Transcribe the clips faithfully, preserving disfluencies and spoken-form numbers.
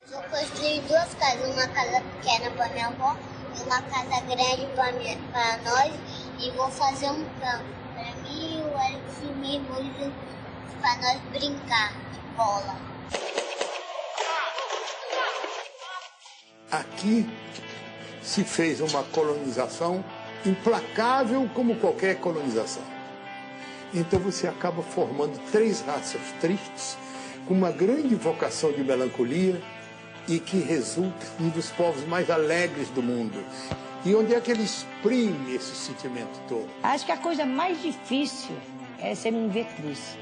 Eu construí duas casas, uma casa pequena para minha avó e uma casa grande para nós. E vou fazer um campo para mim, o Alex e o meu irmão, para nós brincar de bola. Aqui se fez uma colonização implacável como qualquer colonização. Então você acaba formando três raças tristes, com uma grande vocação de melancolia e que resulta em um dos povos mais alegres do mundo. E onde é que ele exprime esse sentimento todo? Acho que a coisa mais difícil é você me ver triste.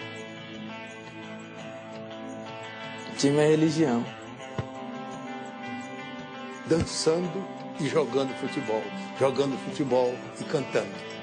O time é religião. Dançando e jogando futebol, jogando futebol e cantando.